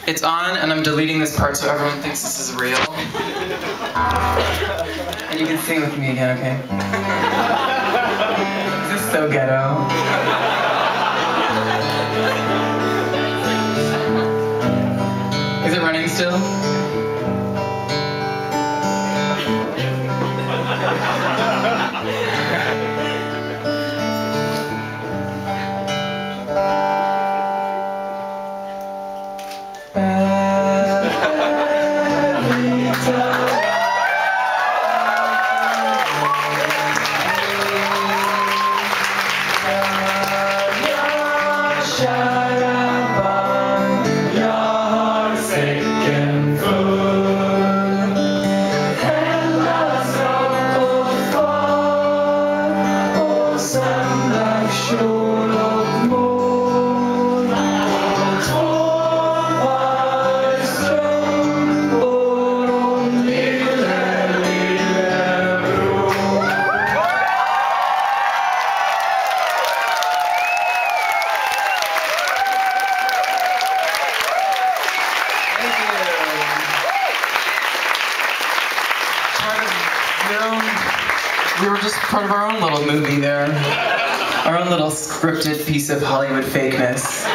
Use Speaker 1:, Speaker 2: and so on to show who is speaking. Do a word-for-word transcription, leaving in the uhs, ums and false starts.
Speaker 1: It's on, and I'm deleting this part so everyone thinks this is real. And you can sing with me again, okay? This is so ghetto. Is it running still? We were just part of our own little movie there. Our own little scripted piece of Hollywood fakeness.